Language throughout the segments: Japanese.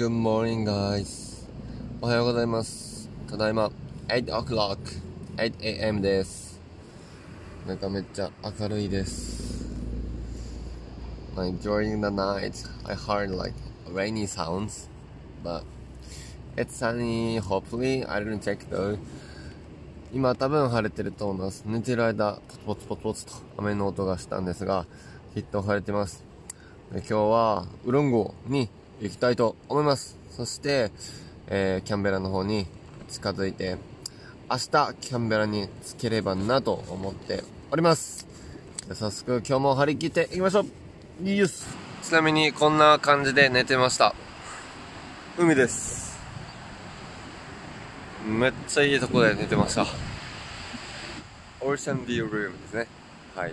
Good morning, guys. おはようございます。ただいま8 o'clock 8 a.m. です。なんかめっちゃ明るいです。Like during the night, I heard like rainy sounds, but it's sunny. Hopefully, I didn't check though. 今多分晴れてると思います。寝てる間ポツポツポツポツと雨の音がしたんですが、きっと晴れてます。で今日はウロンゴに行きたいと思います。そして、キャンベラの方に近づいて明日キャンベラに着ければなと思っております。早速今日も張り切っていきましょう。イエス。ちなみにこんな感じで寝てました。海です。めっちゃいいとこで寝てました。オーシャンビュールームですね。はい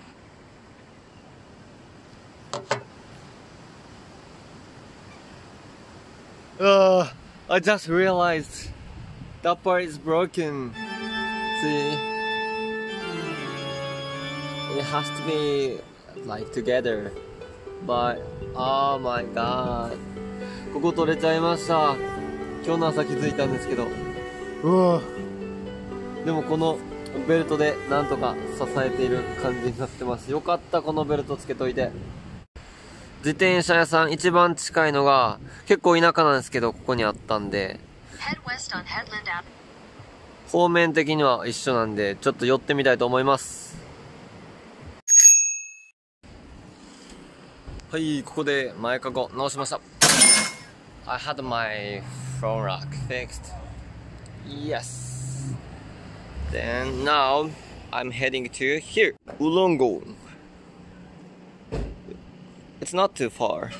。I just realized that part is broken. See? It has to be like together. But, oh my god. ここ取れちゃいました。今日の朝気づいたんですけど。でもこのベルトでなんとか支えている感じになってます。よかった、このベルトつけといて。自転車屋さん一番近いのが結構田舎なんですけど、ここにあったんで、方面的には一緒なんでちょっと寄ってみたいと思います。はい、ここで前かご直しました。 I had my front rack fixed. Yes. Then now I'm heading to here, Ulongo. It's not too far.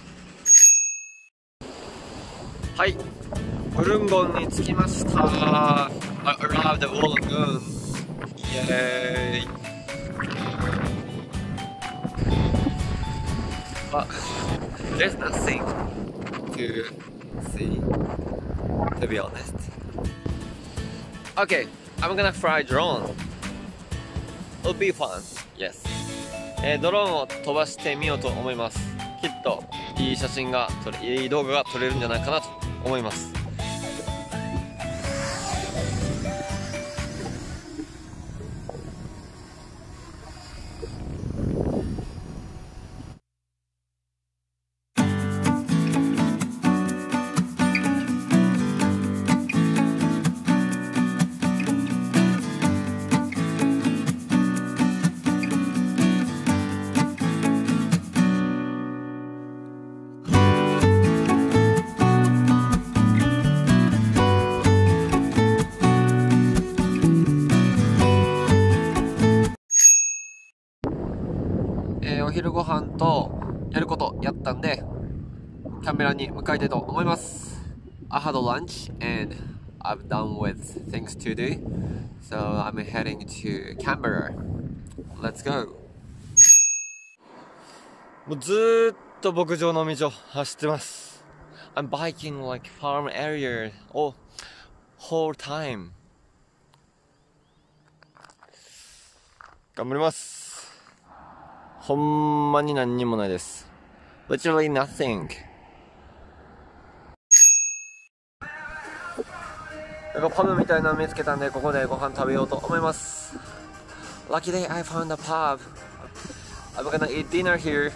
はい、ウルンゴンに着きました。I arrived at Ulongon. Yay! But there's nothing to see, to be honest. Okay, I'm gonna fly drone. It'll be fun. Yes. ドローンを飛ばしてみようと思います。きっといい写真がいい動画が撮れるんじゃないかなと思います。お昼ご飯とやることやったんでキャンベラに向かいたいと思います。 I had a lunch and I'm done with things to do, so I'm heading to Canberra. Let's go. もうずーっと牧場の道を走ってます。 I'm biking like farm area all whole time. 頑張ります。ほんまに何にもないです。Literally nothing. なんかパブみたいなの見つけたんで、ここでご飯食べようと思います。Lucky day I found a pub. I'm gonna eat dinner here.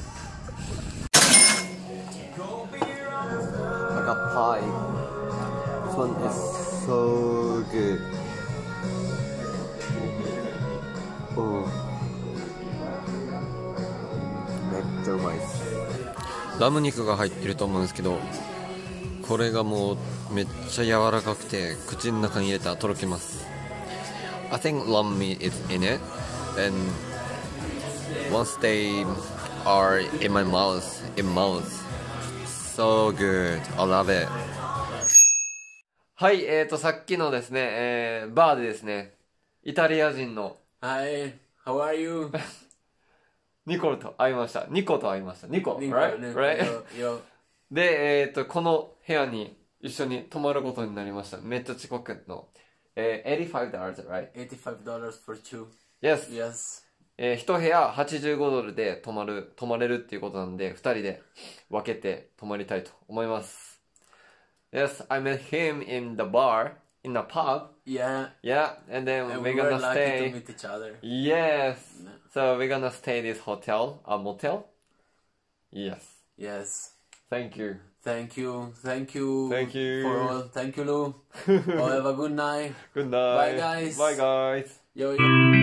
I got pie. This one is so good. Oh.ラム肉が入ってると思うんですけど、これがもうめっちゃ柔らかくて口の中に入れたらとろけます。 I think lamb meat is in it, and once they are in my mouth, it melts. So good. I love it. はい、さっきのですね、バーでですね、イタリア人の Hi, how are you? ニコと会いました。ニコと会いました。ニコ、right? Yo. で、この部屋に一緒に泊まることになりました。めっちゃ近くの。$85, right? $85 for two. Yes. Yes. 1部屋$85で泊まれるっていうことなんで、2人で分けて泊まりたいと思います。Yes, I met him in the bar, in a pub. Yeah. Yeah, and then And we're we were gonna lucky stay. to meet each other. Yes. Yeah. So we're gonna stay this hotel, a motel. Yes. Yes. Thank you. Thank you. Thank you. Thank you. For all. Thank you, Lou. Oh, have a good night. Good night. Bye, guys. Bye, guys. Yo, yo.